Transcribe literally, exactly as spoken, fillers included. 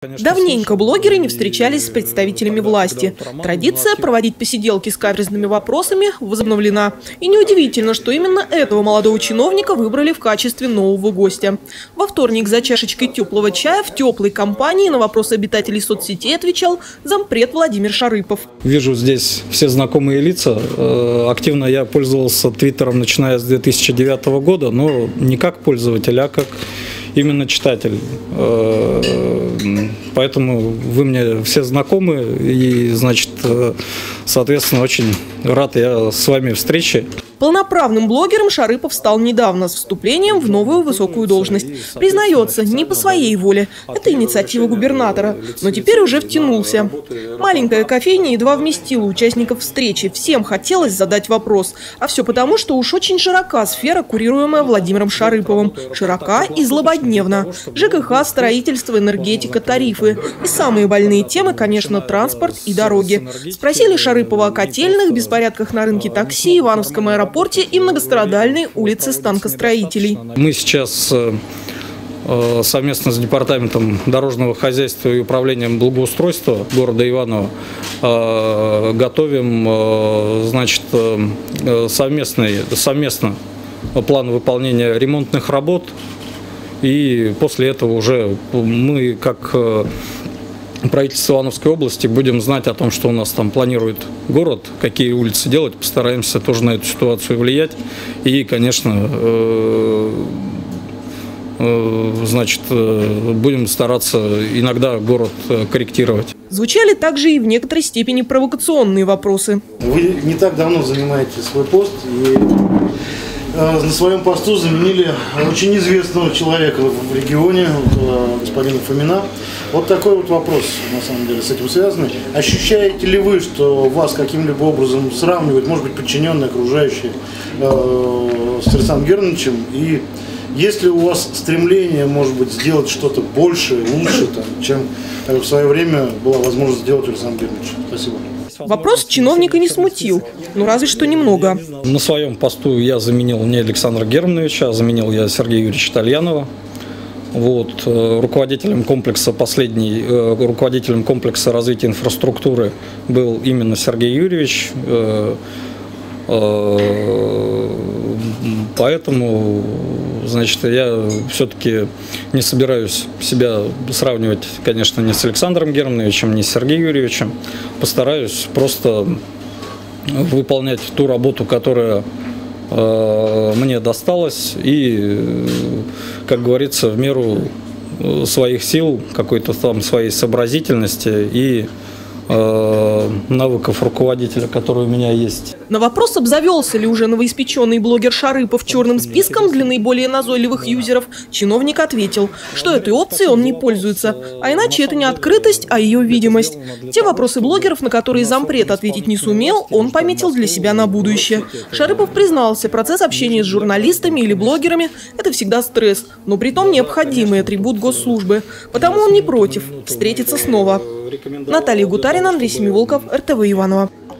Давненько блогеры не встречались с представителями власти. Традиция проводить посиделки с каверзными вопросами возобновлена. И неудивительно, что именно этого молодого чиновника выбрали в качестве нового гостя. Во вторник за чашечкой теплого чая в теплой компании на вопросы обитателей соцсетей отвечал зампред Владимир Шарыпов. Вижу здесь все знакомые лица. Активно я пользовался Твиттером, начиная с две тысячи девятого года, но не как пользователь, а как именно читатель. Поэтому вы мне все знакомы и, значит, соответственно, очень рад я с вами встрече. Полноправным блогером Шарыпов стал недавно с вступлением в новую высокую должность. Признается, не по своей воле. Это инициатива губернатора. Но теперь уже втянулся. Маленькая кофейня едва вместила участников встречи. Всем хотелось задать вопрос. А все потому, что уж очень широка сфера, курируемая Владимиром Шарыповым. Широка и злободневна. ЖКХ, строительство, энергетика, тарифы. И самые больные темы, конечно, транспорт и дороги. Спросили Шарыпова о котельных, беспорядках на рынке такси, Ивановском аэропорте и многострадальной улице станкостроителей. Мы сейчас совместно с Департаментом дорожного хозяйства и управлением благоустройства города Иваново готовим, значит, совместный, совместно план выполнения ремонтных работ. И после этого уже мы, как правительство Ивановской области, будем знать о том, что у нас там планирует город, какие улицы делать, постараемся тоже на эту ситуацию влиять. И, конечно, значит, будем стараться иногда город корректировать. Звучали также и в некоторой степени провокационные вопросы. Вы не так давно занимаете свой пост и на своем посту заменили очень известного человека в регионе, господина Фомина. Вот такой вот вопрос, на самом деле, с этим связанный. Ощущаете ли вы, что вас каким-либо образом сравнивают, может быть, подчиненные, окружающие, э, с Александром Германовичем? И есть ли у вас стремление, может быть, сделать что-то большее, лучше, там, чем в свое время была возможность сделать Александр Германович? Спасибо. Вопрос чиновника не смутил, ну разве что немного. На своем посту я заменил не Александра Германовича, а заменил я Сергея Юрьевича Тальянова. Вот, руководителем комплекса последний, руководителем комплекса развития инфраструктуры был именно Сергей Юрьевич. Поэтому, значит, я все-таки не собираюсь себя сравнивать, конечно, не с Александром Германовичем, не с Сергеем Юрьевичем. Постараюсь просто выполнять ту работу, которая э, мне досталась, и, как говорится, в меру своих сил, какой-то там своей сообразительности и навыков руководителя, которые у меня есть. На вопрос, обзавелся ли уже новоиспеченный блогер Шарыпов черным списком для наиболее назойливых юзеров, чиновник ответил, что этой опцией он не пользуется, а иначе это не открытость, а ее видимость. Те вопросы блогеров, на которые зампред ответить не сумел, он пометил для себя на будущее. Шарыпов признался, процесс общения с журналистами или блогерами – это всегда стресс, но притом необходимый атрибут госслужбы. Потому он не против встретиться снова. Наталья Гутарина, Андрей Семиволков, эр тэ вэ Иваново.